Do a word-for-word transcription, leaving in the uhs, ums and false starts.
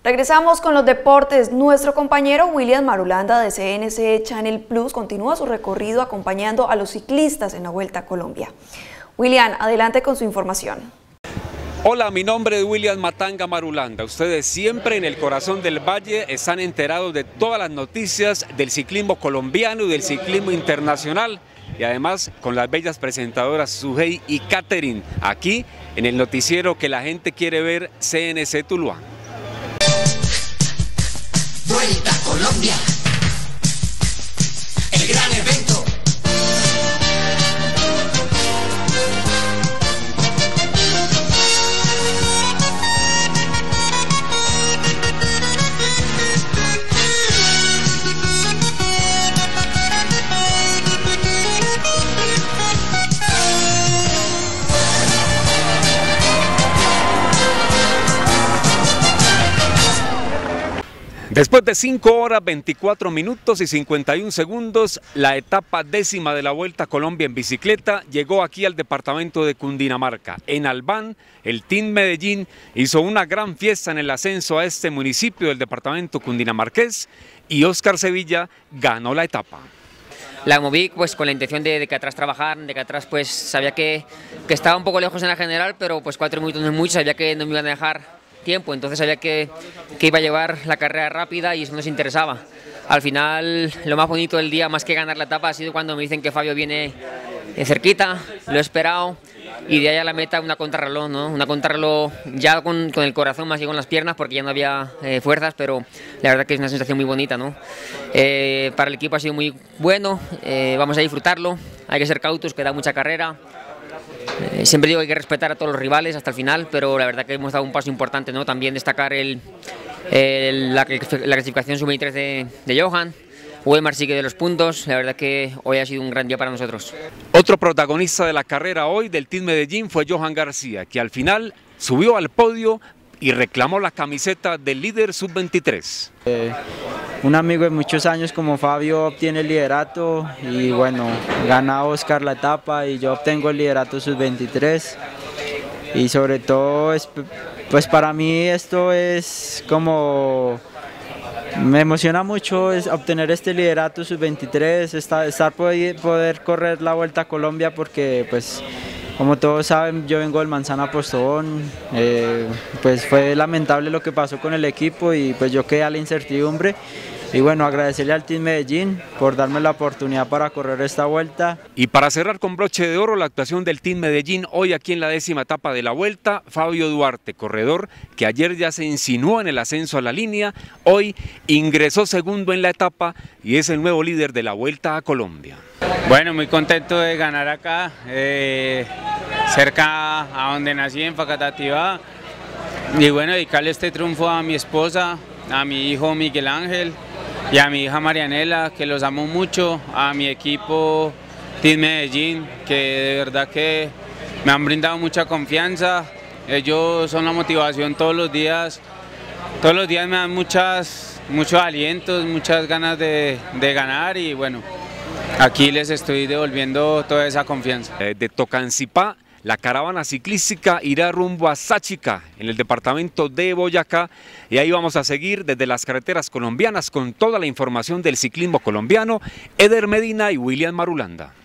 Regresamos con los deportes. Nuestro compañero William Marulanda de C N C Channel Plus continúa su recorrido acompañando a los ciclistas en la Vuelta a Colombia. William, adelante con su información. Hola, mi nombre es William Matanga Marulanda. Ustedes siempre en el corazón del valle están enterados de todas las noticias del ciclismo colombiano y del ciclismo internacional. Y además con las bellas presentadoras Sujei y Catherine, aquí en el noticiero que la gente quiere ver, C N C Tuluá. Vuelta a Colombia, el gran evento. Después de cinco horas, veinticuatro minutos y cincuenta y un segundos, la etapa décima de la Vuelta a Colombia en bicicleta llegó aquí al departamento de Cundinamarca. En Albán, el Team Medellín hizo una gran fiesta en el ascenso a este municipio del departamento cundinamarqués y Óscar Sevilla ganó la etapa. La moví pues con la intención de, de que atrás trabajar, de que atrás pues sabía que, que estaba un poco lejos en la general, pero pues cuatro minutos no es mucho, sabía que no me iban a dejar tiempo, entonces sabía que, que iba a llevar la carrera rápida y eso nos interesaba. Al final, lo más bonito del día, más que ganar la etapa, ha sido cuando me dicen que Fabio viene cerquita, lo he esperado y de ahí a la meta una contrarreloj, ¿no? Una contrarreloj ya con, con el corazón más que con las piernas porque ya no había eh, fuerzas, pero la verdad que es una sensación muy bonita, ¿no? Eh, para el equipo ha sido muy bueno, eh, vamos a disfrutarlo, hay que ser cautos, queda mucha carrera. Eh, siempre digo que hay que respetar a todos los rivales hasta el final, pero la verdad que hemos dado un paso importante, ¿no? También destacar el, el, la, la clasificación sub veintitrés de, de Johan, Weimar sigue de los puntos, la verdad que hoy ha sido un gran día para nosotros. Otro protagonista de la carrera hoy del Team Medellín fue Johan García, que al final subió al podio y reclamó la camiseta del líder sub veintitrés. Eh, un amigo de muchos años como Fabio obtiene el liderato y bueno, gana Óscar la etapa y yo obtengo el liderato sub veintitrés y sobre todo es, pues para mí esto es como, me emociona mucho es obtener este liderato sub veintitrés, estar, estar poder, poder correr la Vuelta a Colombia porque pues como todos saben, yo vengo del Manzana Postobón, eh, pues fue lamentable lo que pasó con el equipo y pues yo quedé a la incertidumbre. Y bueno, agradecerle al Team Medellín por darme la oportunidad para correr esta vuelta. Y para cerrar con broche de oro la actuación del Team Medellín hoy aquí en la décima etapa de la Vuelta, Fabio Duarte, corredor que ayer ya se insinuó en el ascenso a la línea, hoy ingresó segundo en la etapa y es el nuevo líder de la Vuelta a Colombia. Bueno, muy contento de ganar acá, eh, cerca a donde nací, en Facatativá, y bueno, dedicarle este triunfo a mi esposa, a mi hijo Miguel Ángel y a mi hija Marianela, que los amo mucho, a mi equipo Team Medellín, que de verdad que me han brindado mucha confianza, ellos son la motivación todos los días, todos los días me dan muchas, muchos alientos, muchas ganas de, de ganar y bueno, aquí les estoy devolviendo toda esa confianza. De Tocancipá, la caravana ciclística irá rumbo a Sáchica, en el departamento de Boyacá, y ahí vamos a seguir desde las carreteras colombianas con toda la información del ciclismo colombiano. Eder Medina y William Marulanda.